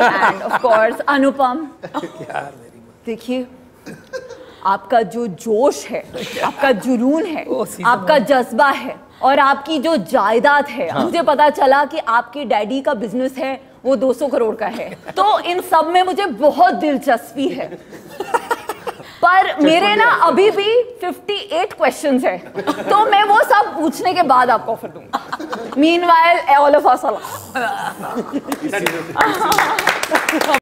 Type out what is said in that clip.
End of course अनुपम। देखिए, आपका जो जोश है, आपका जुनून है, आपका जज्बा है और आपकी जो जायदाद है, मुझे पता चला कि आपके डैडी का बिजनेस है वो 200 करोड़ का है, तो इन सब में मुझे बहुत दिलचस्पी है। पर मेरे ना अभी भी 58 क्वेश्चंस है, तो मैं वो सब पूछने के बाद आपको ऑफर दूंगा। Meanwhile all of us